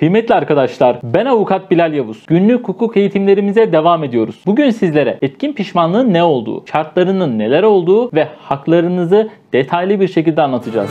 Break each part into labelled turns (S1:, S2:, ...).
S1: Kıymetli arkadaşlar, ben avukat Bilal Yavuz. Günlük hukuk eğitimlerimize devam ediyoruz. Bugün sizlere etkin pişmanlığın ne olduğu, şartlarının neler olduğu ve haklarınızı detaylı bir şekilde anlatacağız.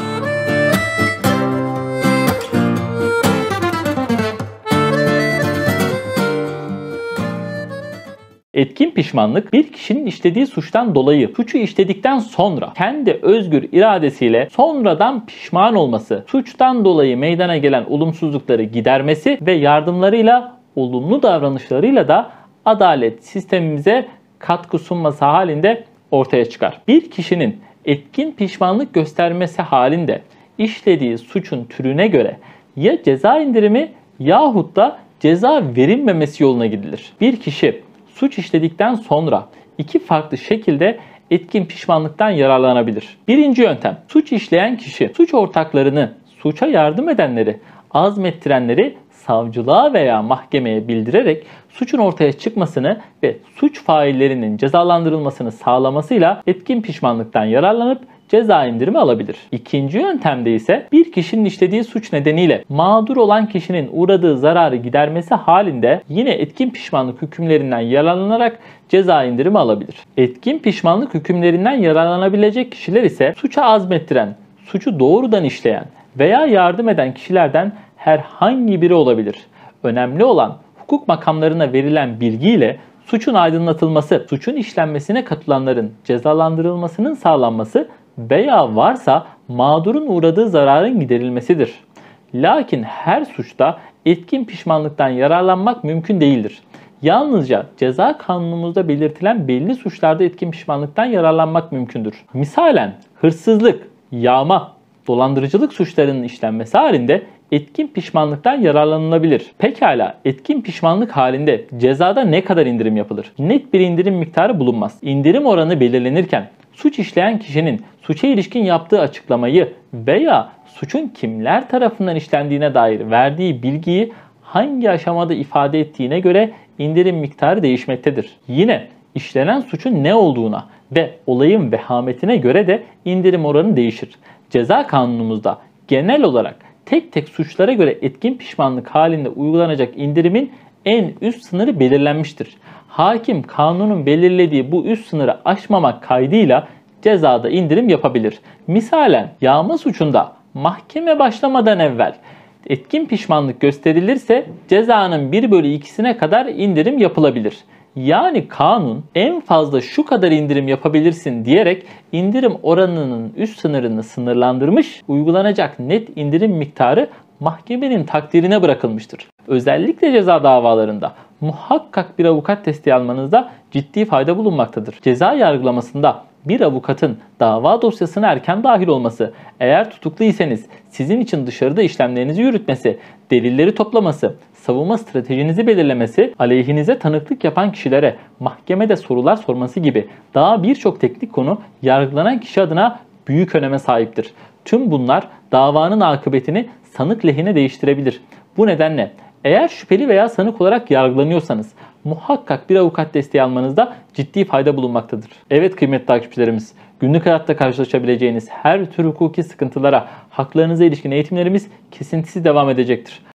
S1: Etkin pişmanlık, bir kişinin işlediği suçtan dolayı suçu işledikten sonra kendi özgür iradesiyle sonradan pişman olması, suçtan dolayı meydana gelen olumsuzlukları gidermesi ve yardımlarıyla, olumlu davranışlarıyla da adalet sistemimize katkı sunması halinde ortaya çıkar. Bir kişinin etkin pişmanlık göstermesi halinde işlediği suçun türüne göre ya ceza indirimi yahut da ceza verilmemesi yoluna gidilir. Bir kişi suç işledikten sonra iki farklı şekilde etkin pişmanlıktan yararlanabilir. Birinci yöntem, suç işleyen kişi suç ortaklarını, suça yardım edenleri, azmettirenleri savcılığa veya mahkemeye bildirerek suçun ortaya çıkmasını ve suç faillerinin cezalandırılmasını sağlamasıyla etkin pişmanlıktan yararlanıp ceza indirimi alabilir. İkinci yöntemde ise bir kişinin işlediği suç nedeniyle mağdur olan kişinin uğradığı zararı gidermesi halinde yine etkin pişmanlık hükümlerinden yararlanarak ceza indirimi alabilir. Etkin pişmanlık hükümlerinden yararlanabilecek kişiler ise suça azmettiren, suçu doğrudan işleyen veya yardım eden kişilerden herhangi biri olabilir. Önemli olan hukuk makamlarına verilen bilgiyle suçun aydınlatılması, suçun işlenmesine katılanların cezalandırılmasının sağlanması veya varsa mağdurun uğradığı zararın giderilmesidir. Lakin her suçta etkin pişmanlıktan yararlanmak mümkün değildir. Yalnızca ceza kanunumuzda belirtilen belli suçlarda etkin pişmanlıktan yararlanmak mümkündür. Misalen hırsızlık, yağma, dolandırıcılık suçlarının işlenmesi halinde etkin pişmanlıktan yararlanılabilir. Pekala, etkin pişmanlık halinde cezada ne kadar indirim yapılır? Net bir indirim miktarı bulunmaz. İndirim oranı belirlenirken suç işleyen kişinin suça ilişkin yaptığı açıklamayı veya suçun kimler tarafından işlendiğine dair verdiği bilgiyi hangi aşamada ifade ettiğine göre indirim miktarı değişmektedir. Yine işlenen suçun ne olduğuna ve olayın vehametine göre de indirim oranı değişir. Ceza kanunumuzda genel olarak tek tek suçlara göre etkin pişmanlık halinde uygulanacak indirimin en üst sınırı belirlenmiştir. Hakim kanunun belirlediği bu üst sınırı aşmamak kaydıyla cezada indirim yapabilir. Misalen yağma suçunda mahkeme başlamadan evvel etkin pişmanlık gösterilirse cezanın 1/2'sine kadar indirim yapılabilir. Yani kanun en fazla şu kadar indirim yapabilirsin diyerek indirim oranının üst sınırını sınırlandırmış, uygulanacak net indirim miktarı mahkemenin takdirine bırakılmıştır. Özellikle ceza davalarında muhakkak bir avukat desteği almanızda ciddi fayda bulunmaktadır. Ceza yargılamasında bir avukatın dava dosyasına erken dahil olması, eğer tutukluysanız sizin için dışarıda işlemlerinizi yürütmesi, delilleri toplaması, savunma stratejinizi belirlemesi, aleyhinize tanıklık yapan kişilere mahkemede sorular sorması gibi daha birçok teknik konu yargılanan kişi adına büyük öneme sahiptir. Tüm bunlar davanın akıbetini sanık lehine değiştirebilir. Bu nedenle eğer şüpheli veya sanık olarak yargılanıyorsanız muhakkak bir avukat desteği almanızda ciddi fayda bulunmaktadır. Evet kıymetli takipçilerimiz, günlük hayatta karşılaşabileceğiniz her tür hukuki sıkıntılara, haklarınıza ilişkin eğitimlerimiz kesintisiz devam edecektir.